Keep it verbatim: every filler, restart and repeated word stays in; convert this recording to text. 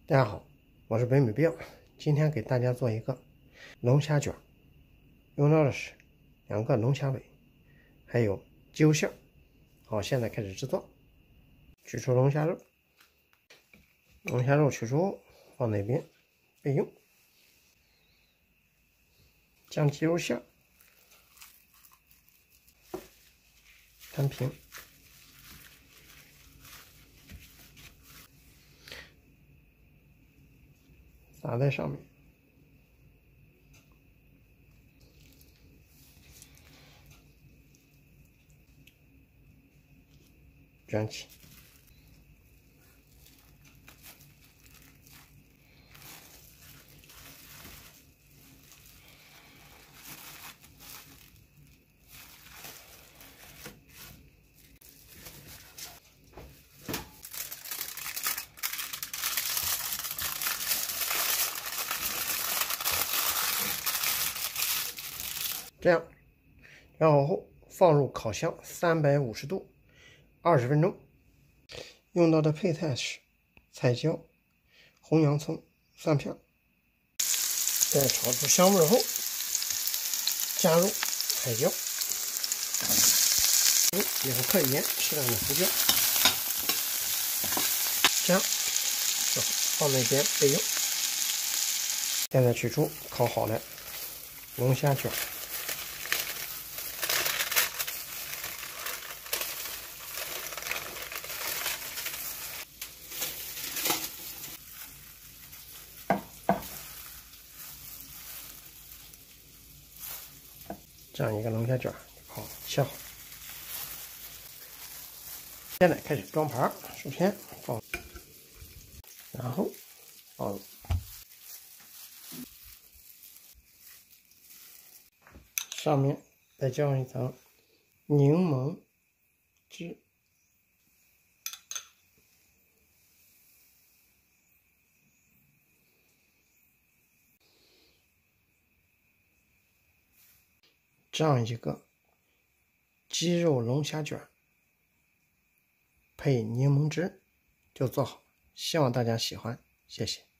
大家好，我是北美彪，今天给大家做一个龙虾卷，用到的是两个龙虾尾，还有鸡肉馅。好，现在开始制作。取出龙虾肉，龙虾肉取出放那边备用。将鸡肉馅摊平，撒在上面，卷起，这样卷好后放入烤箱三百五十度二十分钟。用到的配菜是彩椒、红洋葱、蒜片。在炒出香味后，加入彩椒，两克盐，适当的胡椒，这样就好，放那边备用。现在取出烤好的龙虾卷，这样一个龙虾卷好切好。现在开始装盘，首先放，然后放入上面，再浇上一层柠檬汁，这样一个鸡肉龙虾卷配柠檬汁就做好，希望大家喜欢，谢谢。